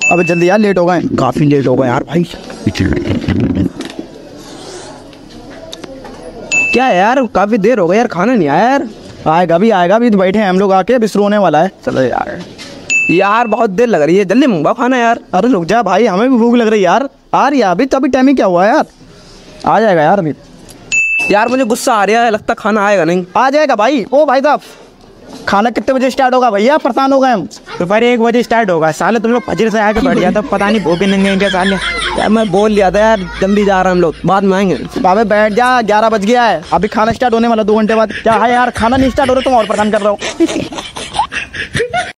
अबे जल्दी यार, लेट हो गए, काफी लेट हो गए यार भाई। क्या है यार, काफी देर हो गई यार, खाना नहीं आया यार। आएगा अभी तो बैठे हैं हम लोग, आके अभी शुरू होने वाला है। चलो यार बहुत देर लग रही है, जल्दी मंगवाओ खाना यार। अरे रुक जा भाई, हमें भी भूख लग रही है यार। आ रही है अभी, तो अभी टाइम ही क्या हुआ यार, आ जाएगा यार अभी। यार मुझे गुस्सा आ रहा है, लगता खाना आएगा नहीं। आ जाएगा भाई। ओ भाई साहब, खाना कितने बजे स्टार्ट होगा भैया, परेशान हो गए हम। दोपहर 1 बजे स्टार्ट होगा। साले तुम लोग फजर से आके बैठ जाते, पता नहीं भूखे नंगे क्या साले। यार मैं बोल लिया था यार, जल्दी जा रहे हैं हम लोग, बाद में आएंगे। बाबे बैठ जा, 11 बज गया है, अभी खाना स्टार्ट होने वाला 2 घंटे बाद। क्या है यार, खाना नहीं स्टार्ट हो रहा, तुम और परेशान कर रहे हो।